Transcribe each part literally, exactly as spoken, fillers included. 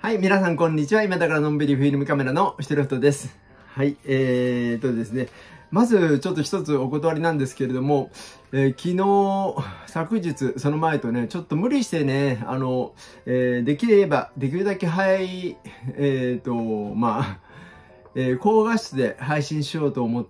はい、皆さんこんにちは。今だからのんびりフィルムカメラのシテロフトです。はい、えーとですね、まずちょっと一つお断りなんですけれども、えー、昨日、昨日、その前とね、ちょっと無理してね、あの、えー、できれば、できるだけ早い、えーと、まあ、えー、高画質で配信しようと思って、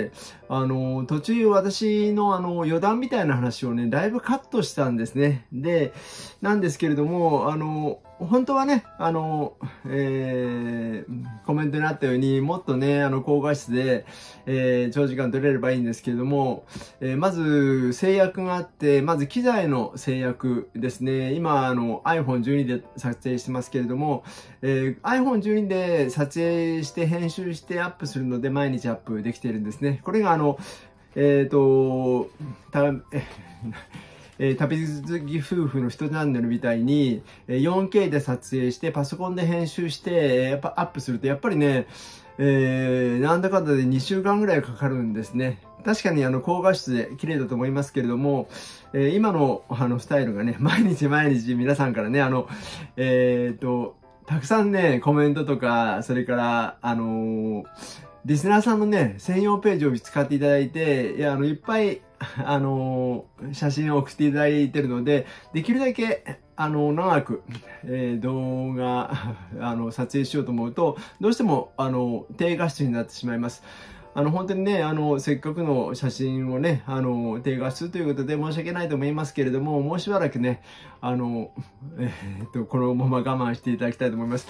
あの、途中私のあの余談みたいな話をね、だいぶカットしたんですね。で、なんですけれども、あの、本当はね、あの、えー、コメントにあったように、もっとね、あの、高画質で、えー、長時間撮れればいいんですけれども、えー、まず制約があって、まず機材の制約ですね。今、あの、アイフォンじゅうに で撮影してますけれども、えー、アイフォンじゅうに で撮影して編集してアップするので、毎日アップできているんですね。これがあの、えっ、ー、と、た、えー、旅好き夫婦の一チャンネルみたいに よんケー で撮影してパソコンで編集してやっぱアップするとやっぱりね、えー、なんだかんだでにしゅうかんぐらいかかるんですね。確かにあの高画質で綺麗だと思いますけれども、えー、今のあのスタイルがね、毎日毎日皆さんからね、あの、えっと、たくさんね、コメントとか、それから、あのー、リスナーさんのね、専用ページを使っていただいて、いや、あの、いっぱい、あのー、写真を送っていただいているので、できるだけ、あの、長く、えー、動画、あの、撮影しようと思うと、どうしても、あの、低画質になってしまいます。あの、本当にね、あの、せっかくの写真をね、あの、低画質ということで申し訳ないと思いますけれども、もうしばらくね、あの、えー、っと、このまま我慢していただきたいと思います。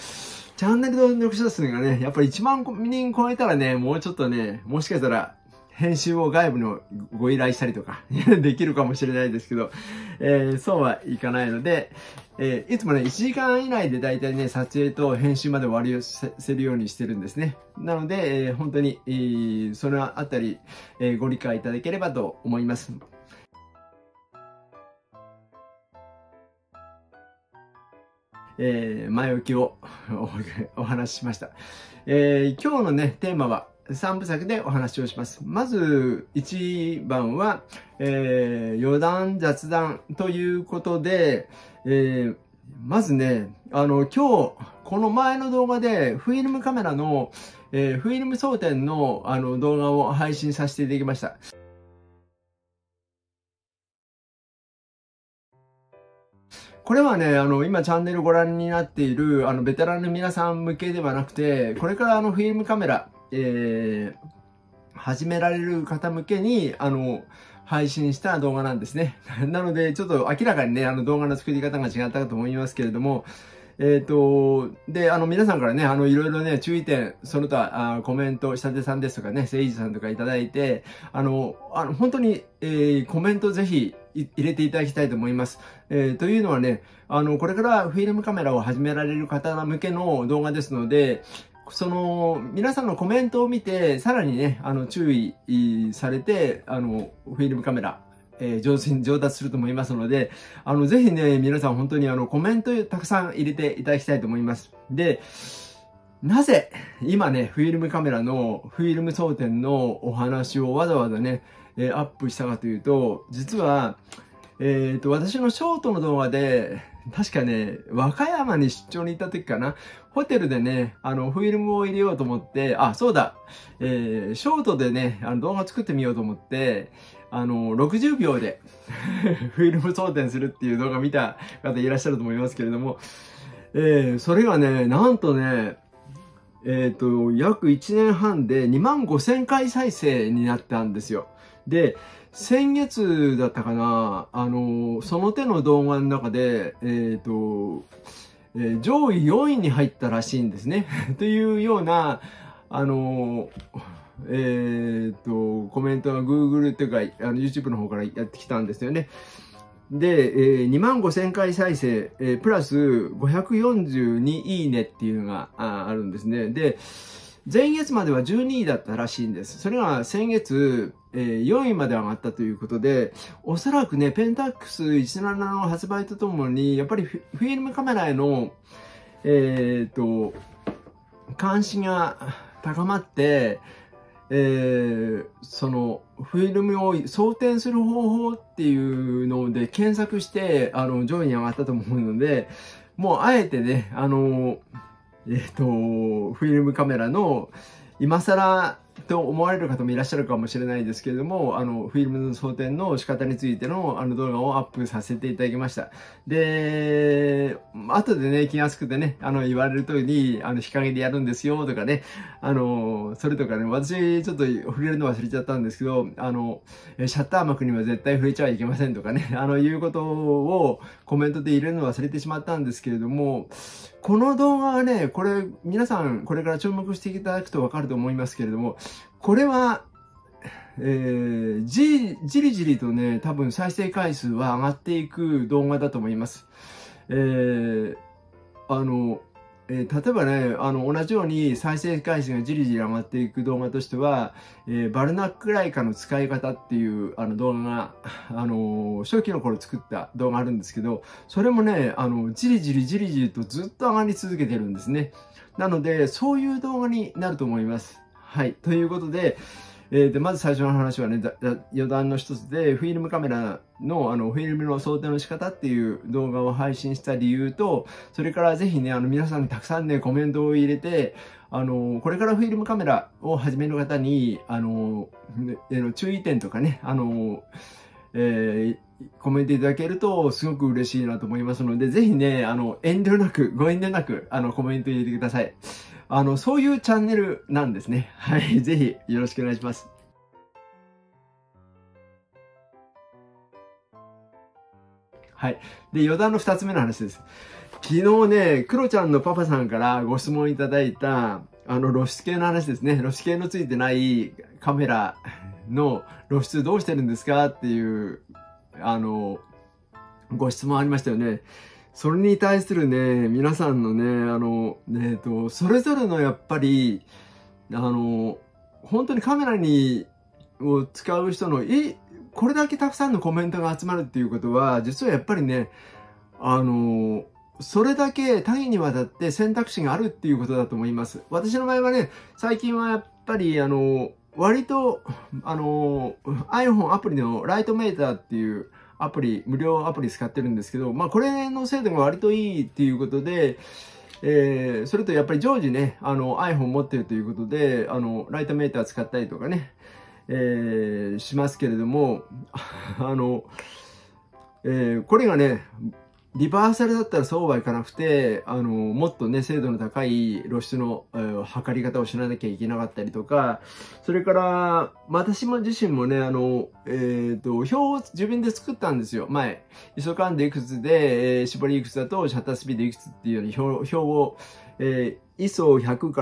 チャンネル登録者数がね、やっぱりいちまんにん超えたらね、もうちょっとね、もしかしたら、編集を外部のご依頼したりとかできるかもしれないですけど、えー、そうはいかないので、えー、いつもね、いちじかん以内でだいたいね、撮影と編集まで終わりをせるようにしてるんですね。なので、えー、本当に、えー、そのあたり、えー、ご理解いただければと思います。えー、前置きをお話ししました。えー、今日のね、テーマはさんぶさくでお話をします。まずいちばんは、えー、余談雑談ということで、えー、まずね、あの、今日、この前の動画でフィルムカメラの、えー、フィルム装填のあの動画を配信させていただきました。これはね、あの、今チャンネルご覧になっている、あの、ベテランの皆さん向けではなくて、これからあの、フィルムカメラ、えー、始められる方向けに、あの、配信した動画なんですね。なので、ちょっと明らかにね、あの、動画の作り方が違ったかと思いますけれども、えっと、で、あの、皆さんからね、あの、いろいろね、注意点、その他、あコメント、下手さんですとかね、誠治さんとかいただいて、あの、あの、本当に、えー、コメントぜひ入れていただきたいと思います。えー、というのはね、あの、これからフィルムカメラを始められる方向けの動画ですので、その、皆さんのコメントを見て、さらにね、あの、注意されて、あの、フィルムカメラ、えー、上手に上達すると思いますので、あの、ぜひね、皆さん本当にあの、コメントたくさん入れていただきたいと思います。で、なぜ、今ね、フィルムカメラの、フィルム装填のお話をわざわざね、えー、アップしたかというと、実は、えっと、私のショートの動画で、確かね、和歌山に出張に行った時かな、ホテルでね、あの、フィルムを入れようと思って、あ、そうだ、えー、ショートでね、あの動画作ってみようと思って、あの、ろくじゅうびょうでフィルム装填するっていう動画見た方いらっしゃると思いますけれども、えー、それがね、なんとね、えっと、約いちねんはんでにまんごせんかい再生になったんですよ。で、先月だったかな、あの、その手の動画の中で、えっと、えー、上位よんいに入ったらしいんですね。というような、あの、えっと、コメントが Google っていうか、あの YouTube の方からやってきたんですよね。で、えー、にまんごせんかい再生、えー、プラスごひゃくよんじゅうにいいねっていうのが あ, あるんですね。で、前月まではじゅうにいだったらしいんです。それが先月、えー、よんいまで上がったということで、おそらくね、ペンタックスじゅうななの発売とともに、やっぱりフィルムカメラへの、えー、っと、関心が高まって、えー、そのフィルムを装填する方法っていうので検索してあの上位に上がったと思うので、もうあえてね、あのえっと、フィルムカメラの、今更と思われる方もいらっしゃるかもしれないですけれども、あの、フィルムの装填の仕方についてのあの動画をアップさせていただきました。で、後でね、気安くてね、あの、言われる通り、あの、日陰でやるんですよとかね、あの、それとかね、私ちょっと触れるの忘れちゃったんですけど、あの、シャッター幕には絶対触れちゃいけませんとかね、あの、いうことをコメントで入れるの忘れてしまったんですけれども、この動画はね、これ、皆さんこれから注目していただくとわかると思いますけれども、これは、えー、じ、じりじりとね、多分再生回数は上がっていく動画だと思います。えー、あの、えー、例えばね、あの、同じように再生回数がじりじり上がっていく動画としては、えー、バルナックライカの使い方っていうあの動画が、あのー、初期の頃作った動画あるんですけど、それもね、あの、じりじりじりじりとずっと上がり続けてるんですね。なので、そういう動画になると思います。はい。ということで、えー、でまず最初の話はね、余談の一つで、フィルムカメラのあのフィルムの装填の仕方っていう動画を配信した理由と、それからぜひね、あの皆さんにたくさんね、コメントを入れて、あの、これからフィルムカメラを始める方に、あの、ね、注意点とかね、あの、えー、コメントいただけるとすごく嬉しいなと思いますので、ぜひね、あの、遠慮なく、ご遠慮なく、あの、コメント入れてください。あの、そういうチャンネルなんですね。はい。ぜひ、よろしくお願いします。はい。で、余談の二つ目の話です。昨日ね、クロちゃんのパパさんからご質問いただいた、あの、露出系の話ですね。露出系のついてないカメラの露出どうしてるんですかっていう、あの、ご質問ありましたよね。それに対するね、皆さんのね、あの、えっと、それぞれのやっぱり、あの、本当にカメラに、を使う人の、え、これだけたくさんのコメントが集まるっていうことは、実はやっぱりね、あの、それだけ多岐にわたって選択肢があるっていうことだと思います。私の場合はね、最近はやっぱり、あの、割と、あの、iPhone アプリのライトメーターっていうアプリ、無料アプリ使ってるんですけど、まあこれの精度が割といいっていうことで、えー、それとやっぱり常時ね、あの iPhone 持ってるということで、あの、ライトメーター使ったりとかね、えー、しますけれども、あの、えー、これがね、リバーサルだったらそうはいかなくて、あの、もっとね、精度の高い露出の、えー、測り方をしなきゃいけなかったりとか、それから、私も自身もね、あの、えっと、表を自分で作ったんですよ。前。イソカンでいくつで、えー、絞りいくつだと、シャッタースピードいくつっていうように表、表を、えー、イソひゃくから、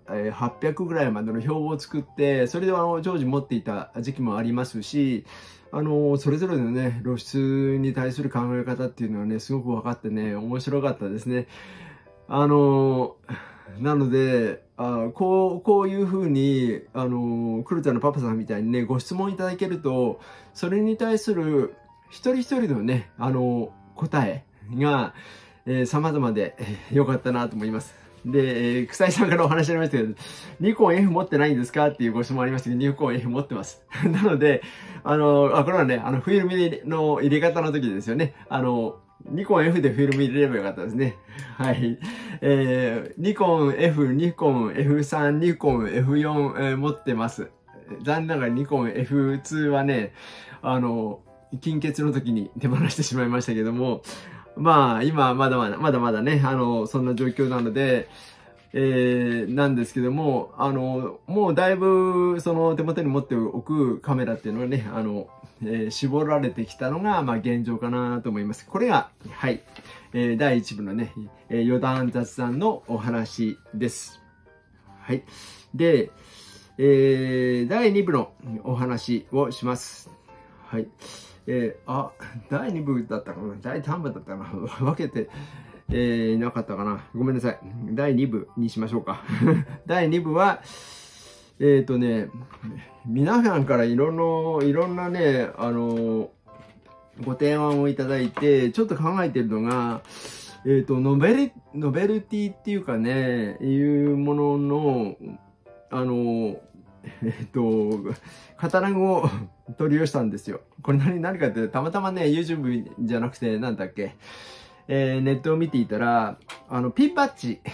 えー、はっぴゃくぐらいまでの表を作って、それであの、常時持っていた時期もありますし、あの、それぞれのね、露出に対する考え方っていうのはね、すごく分かってね、面白かったですね。あの、なので、あこう、こういうふうに、あの、クルちゃんのパパさんみたいにね、ご質問いただけると、それに対する一人一人のね、あの、答えが、えー、様々で、えー、よかったなと思います。で、えー、草井さんからお話ありましたけど、ニコン F 持ってないんですかっていうご質問ありましたけど、ニコン F 持ってます。なので、あの、あ、これはね、あの、フィルムの入れ方の時ですよね。あの、ニコン F でフィルム入れればよかったですね。はい。えー、ニコン F、ニコン エフスリー、ニコン エフフォー、えー、持ってます。残念ながらニコン エフツー はね、あの、金欠の時に手放してしまいましたけども、まあ、今、まだまだ、まだまだね、あの、そんな状況なので、えー、なんですけども、あの、もうだいぶ、その手元に持っておくカメラっていうのはね、あの、えー、絞られてきたのが、まあ、現状かなと思います。これが、はい、えー、だいいち部のね、えー、余談雑談のお話です。はい。で、えー、だいに部のお話をします。はい。えー、あ、だいに部だったかな、だいさん部だったかな、分けて、えー、いなかったかな。ごめんなさい。だいに部にしましょうか。だいに部は、えっ、ー、とね、皆さんからいろんな、いろんなね、あの、ご提案をいただいて、ちょっと考えてるのが、えっ、ー、と、ノベル、ノベルティっていうかね、いうものの、あの、えっと、カタログを取り寄したんですよ。これ何、何かって、たまたまね、YouTube じゃなくて、なんだっけ、えー、ネットを見ていたら、あの、ピンバッジ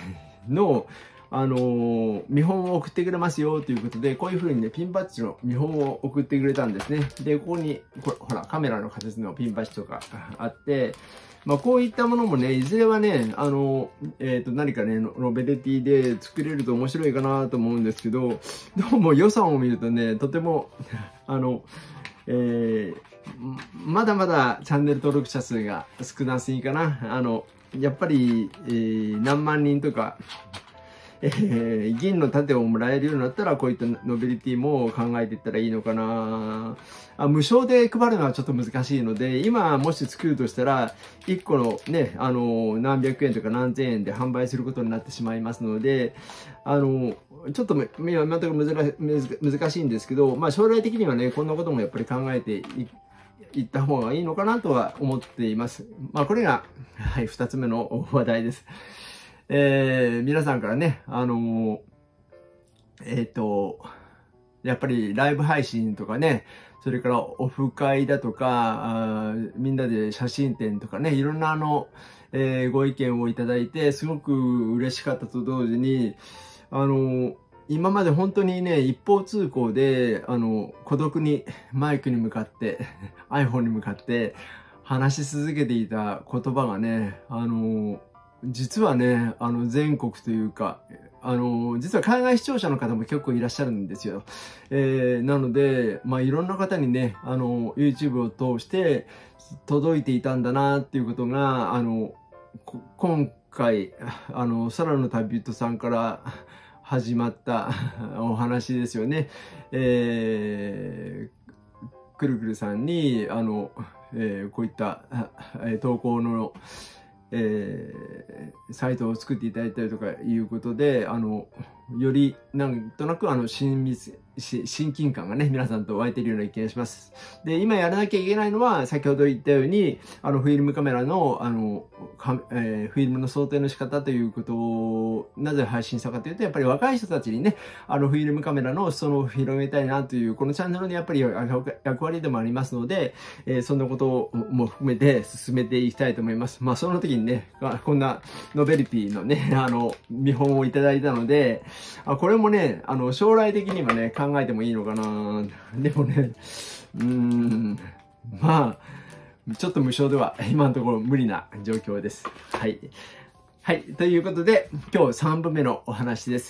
の、あのー、見本を送ってくれますよということで、こういう風にね、ピンバッジの見本を送ってくれたんですね。で、ここに、これほら、カメラの形のピンバッジとかあって、まあ、こういったものもね、いずれはね、あの、えっと、何かね、ノベルティで作れると面白いかなと思うんですけど、どうも予算を見るとね、とても、あの、えー、まだまだチャンネル登録者数が少なすぎかな。あの、やっぱり、えー、何万人とか、えー、銀の盾をもらえるようになったら、こういったノベリティも考えていったらいいのかなあ。無償で配るのはちょっと難しいので、今もし作るとしたら、いっこのね、あの、何百円とか何千円で販売することになってしまいますので、あの、ちょっと今のところ難しいんですけど、まあ将来的にはね、こんなこともやっぱり考えていいった方がいいのかなとは思っています。まあこれが、はい、二つ目の話題です。えー、皆さんからね、あのー、えっと、やっぱりライブ配信とかね、それからオフ会だとか、あみんなで写真展とかね、いろんなあの、えー、ご意見をいただいて、すごく嬉しかったと同時に、あのー、今まで本当にね、一方通行で、あの、孤独にマイクに向かって、iPhone に向かって話し続けていた言葉がね、あのー、実はね、あの、全国というか、あの、実は海外視聴者の方も結構いらっしゃるんですよ。えー、なので、まあ、いろんな方にね、あの、YouTube を通して届いていたんだなっていうことが、あの、今回、あの、空の旅人さんから始まったお話ですよね。えー、くるくるさんに、あの、えー、こういった、えー、投稿の、えー、サイトを作っていただいたりとかいうことで、あの、よりなんとなくあの親密、親近感がね、皆さんと湧いているような気がします。で、今やらなきゃいけないのは、先ほど言ったように、あの、フィルムカメラの、あの、かえー、フィルムの想定の仕方ということを、なぜ配信したかというと、やっぱり若い人たちにね、あの、フィルムカメラの裾野を広げたいなという、このチャンネルでやっぱり役割でもありますので、えー、そんなことも含めて進めていきたいと思います。まあ、その時にね、こんなノベリティのね、あの、見本をいただいたので、あ、これもね、あの、将来的にはね、考えてもいいのかな。でもね、うーん、まあ、ちょっと無償では今のところ無理な状況です。はい。はい。ということで、今日さんぶんめのお話です。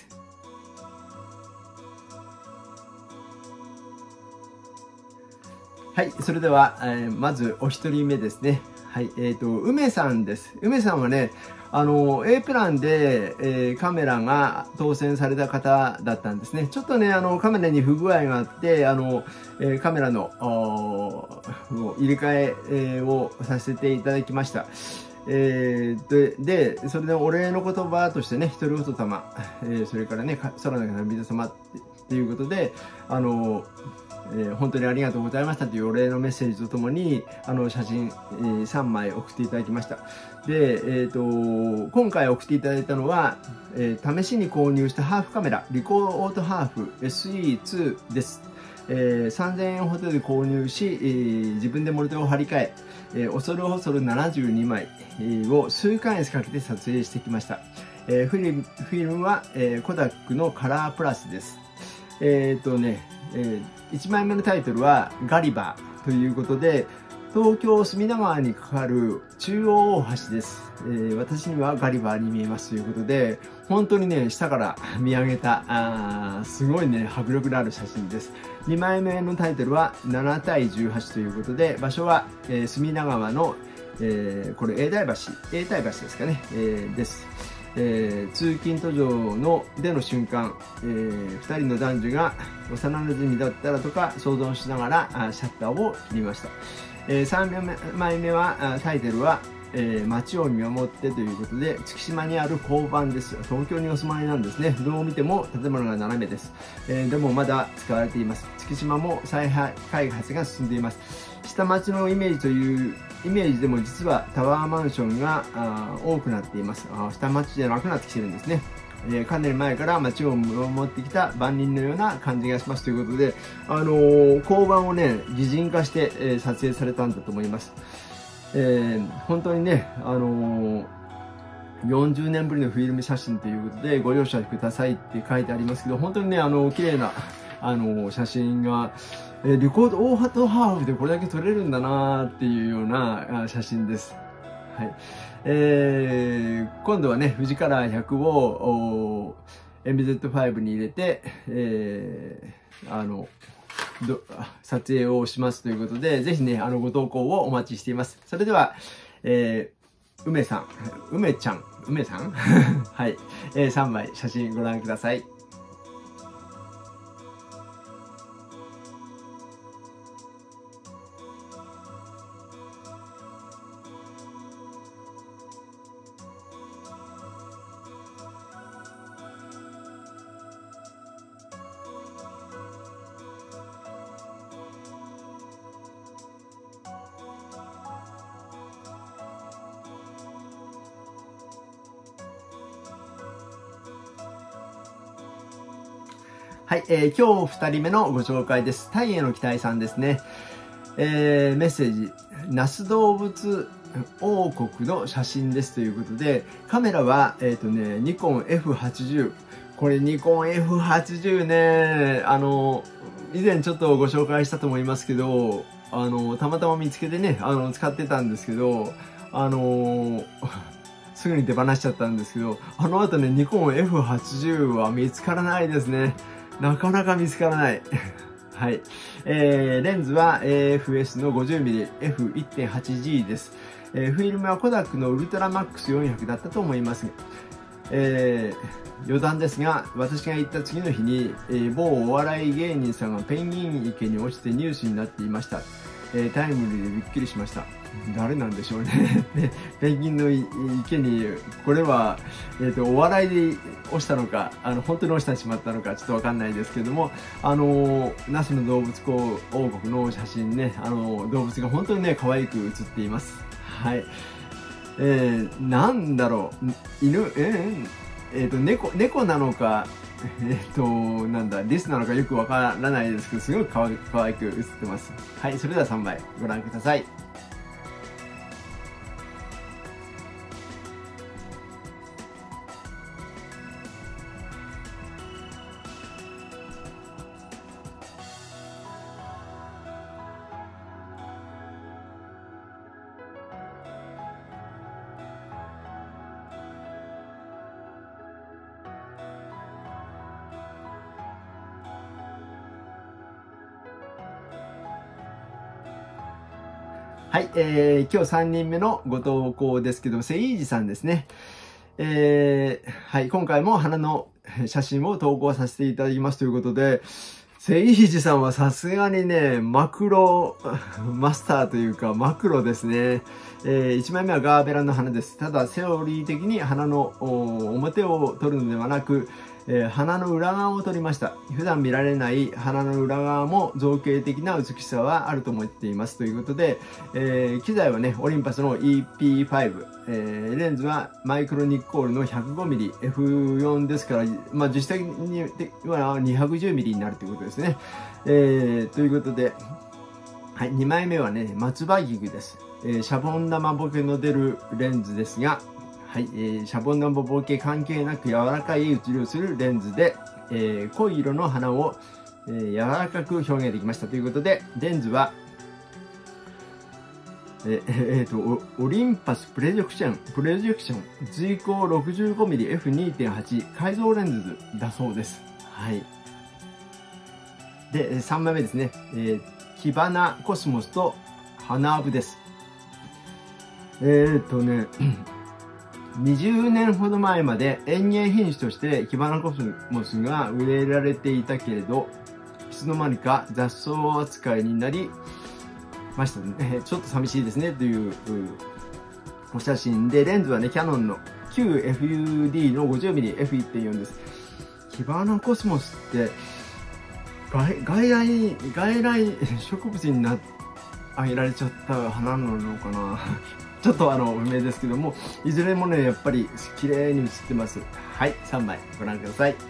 はい。それでは、えー、まずお一人目ですね。はい。えっと、梅さんです。梅さんはね、あの、A プランで、えー、カメラが当選された方だったんですね。ちょっとね、あの、カメラに不具合があって、あの、えー、カメラの、入れ替ええー、をさせていただきました。えー、で、で、それでお礼の言葉としてね、一人ごと様、えー、それからね、空の旅人様っていうことで、あの、えー、本当にありがとうございましたというお礼のメッセージとともに、あの、写真、えー、さんまい送っていただきました。で、えっと、今回送っていただいたのは、えー、試しに購入したハーフカメラ、リコーオートハーフ エスイーツー です。えー、さんぜんえんほどで購入し、えー、自分でモルテを張り替え、えー、恐る恐るななじゅうにまいを数ヶ月かけて撮影してきました。えー、フィルム、フィルムは、えー、コダックのカラープラスです。えっとね、えー、いちまいめのタイトルはガリバーということで、東京隅田川にかかる中央大橋です。えー、私にはガリバーに見えますということで、本当にね、下から見上げた、あすごいね、迫力のある写真です。にまいめのタイトルはななたいじゅうはちということで、場所は、えー、隅田川の、えー、これ、永代橋、永代橋ですかね、えー、です。えー、通勤途上のでの瞬間、えー、ふたりの男女が幼馴染だったらとか想像しながらあシャッターを切りました。えー、さんまいめはタイトルは、えー、街を見守ってということで、月島にある交番です。東京にお住まいなんですね。どう見ても建物が斜めです。えー、でもまだ使われています。月島も再開発が進んでいます。下町のイメージというイメージでも実はタワーマンションが多くなっています。あ下町じゃなくなってきてるんですね。えー、かなり前から街を守ってきた番人のような感じがしますということで、あのー、交番をね、擬人化して、えー、撮影されたんだと思います。えー、本当にね、あのー、 よんじゅうねんぶりのフィルム写真ということでご容赦くださいって書いてありますけど、本当にね、あの、綺麗な、あの、写真が、えレコード大ハトハーフでこれだけ撮れるんだなっていうような写真です。はい。えー、今度はね、富士カラーひゃくを エムゼットファイブ に入れて、えー、あの、ど撮影をしますということで、ぜひね、あの、ご投稿をお待ちしています。それでは、えー、梅さん、梅ちゃん、梅さんはい、えー、さんまい写真ご覧ください。はい、えー、今日ふたりめのご紹介です。タイへの期待さんですね。えー、メッセージ。那須動物王国の写真ですということで、カメラは、えっとね、ニコン エフはちじゅう。これニコン エフはちじゅう ね、あの、以前ちょっとご紹介したと思いますけど、あの、たまたま見つけてね、あの、使ってたんですけど、あの、すぐに手放しちゃったんですけど、あの後ね、ニコン エフはちじゅう は見つからないですね。なかなか見つからない。はい。えー、レンズは エーエフエス の ごじゅうミリエフいってんはちジー です。えー、フィルムはコダックのウルトラマックスよんひゃくだったと思います。えー、余談ですが、私が行った次の日に、えー、某お笑い芸人さんがペンギン池に落ちてニュースになっていました。えー、タイムリーでびっくりしました。誰なんでしょうね。でペンギンの池に、これは、えーと、お笑いで落ちたのか、あの、本当に落ちてしまったのか、ちょっとわかんないですけれども、あの、那須の動物王国の写真ね、あの、動物が本当にね、可愛く写っています。はい。えー、なんだろう、犬、えー、えーと、猫、猫なのか、えっと、なんだ、リスなのかよくわからないですけど、すごくかわ可愛く映ってます。はい、それではさんまいご覧ください。はい、えー、今日さんにんめのご投稿ですけど、セイージさんですね。えー、はい、今回も花の写真を投稿させていただきますということで、セイージさんはさすがにね、マクロマスターというか、マクロですね。えー、いちまいめはガーベラの花です。ただ、セオリー的に花の表を撮るのではなく、えー、花の裏側を撮りました。普段見られない花の裏側も造形的な美しさはあると思っていますということで、えー、機材はね、オリンパスの イーピーファイブ、えー、レンズはマイクロニッコールの ひゃくごミリエフよん ですから、まあ、実際にはにひゃくじゅうミリになるということですね。えー、ということで、はい、にまいめはね、松葉ギグです。えー、シャボン玉ボケの出るレンズですが、はい、えー、シャボン玉ボケ関係なく柔らかい写りをするレンズで、えー、濃い色の花を、えー、柔らかく表現できましたということで、レンズは、えーえー、とオリンパスプロジェクション、プロジェクション随光 ろくじゅうごミリエフにてんはち 改造レンズだそうです。はい。で、さんまいめですね。えー、キバナコスモスと花アブです。えー、っとね、にじゅうねんほど前まで園芸品種としてキバナコスモスが植えられていたけれど、いつの間にか雑草扱いになりましたね。ちょっと寂しいですねというお写真で、レンズはね、キヤノンの キューエフユーディー の ごじゅうミリエフいってんよん です。キバナコスモスって外外来外来植物になあげられちゃった花なのかなちょっとあの不明ですけども、いずれもねやっぱり綺麗に写ってます。はい、さんまいご覧ください。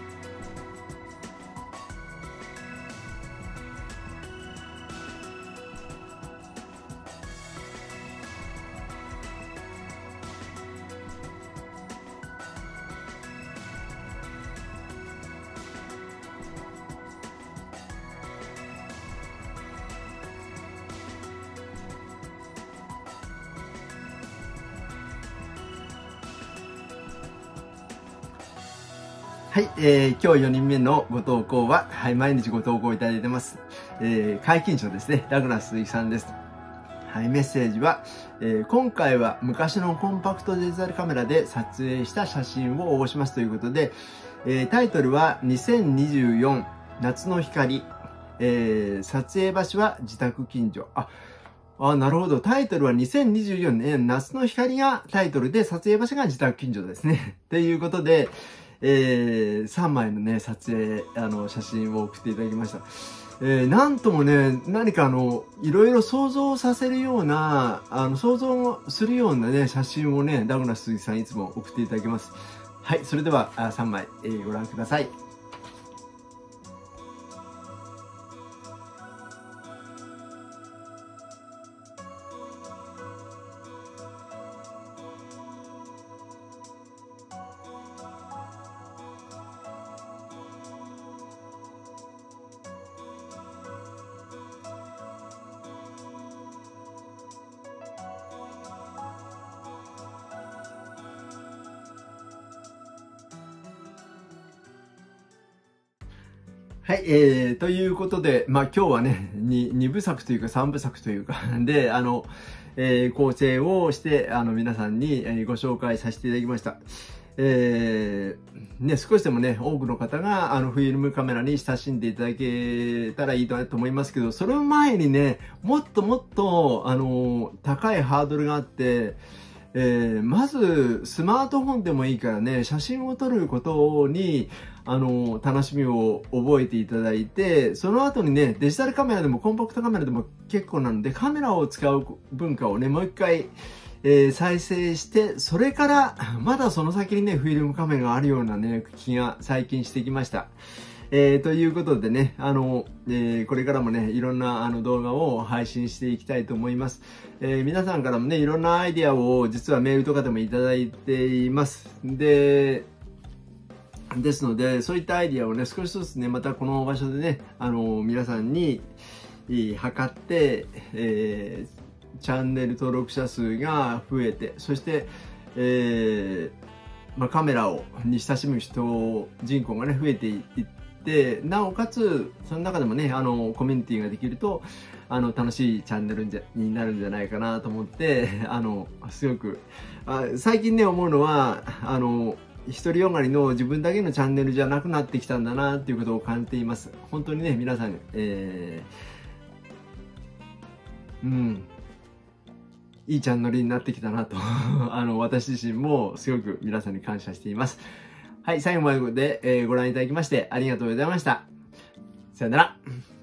はい、えー、今日よにんめのご投稿は、はい、毎日ご投稿いただいてます。えー、解禁賞ですね。ラグナス鈴木さんです。はい、メッセージは、えー、今回は昔のコンパクトデジタルカメラで撮影した写真を応募しますということで、えー、タイトルはにせんにじゅうよん夏の光、えー、撮影場所は自宅近所。あ、あ、なるほど。タイトルはにせんにじゅうよねん夏の光がタイトルで、撮影場所が自宅近所ですね。ということで、えー、さんまいのね、撮影、あの、写真を送っていただきました。えー、なんともね、何かあの、いろいろ想像させるような、あの、想像するようなね、写真をね、ラグナス鈴木さんいつも送っていただきます。はい、それでは、あさんまい、えー、ご覧ください。はい、えー、ということで、まあ今日はね、に、二部作というか三部作というか、で、あの、えー、構成をして、あの、皆さんに、えー、ご紹介させていただきました。えー、ね、少しでもね、多くの方が、あの、フィルムカメラに親しんでいただけたらいいと思いますけど、その前にね、もっともっと、あの、高いハードルがあって、えー、まず、スマートフォンでもいいからね、写真を撮ることに、あの、楽しみを覚えていただいて、その後にね、デジタルカメラでもコンパクトカメラでも結構なので、カメラを使う文化をね、もう一回、えー、再生して、それから、まだその先にね、フィルムカメラがあるようなね、気が最近してきました。えー、ということでね、あの、えー、これからもね、いろんなあの動画を配信していきたいと思います。えー、皆さんからもね、いろんなアイディアを実はメールとかでもいただいています。で、ですので、そういったアイディアをね、少しずつね、またこの場所でね、あの、皆さんに、測って、えー、チャンネル登録者数が増えて、そして、えー、まあ、カメラを、に親しむ人、人口がね、増えていって、なおかつ、その中でもね、あの、コミュニティができると、あの、楽しいチャンネルになるんじゃないかなと思って、あの、すごく、あ最近ね、思うのは、あの、独りよがりの自分だけのチャンネルじゃなくなってきたんだなっていうことを感じています。本当にね、皆さん、えー、うん、いいチャンネルになってきたなと、あの、私自身もすごく皆さんに感謝しています。はい、最後まで、えー、ご覧いただきましてありがとうございました。さよなら。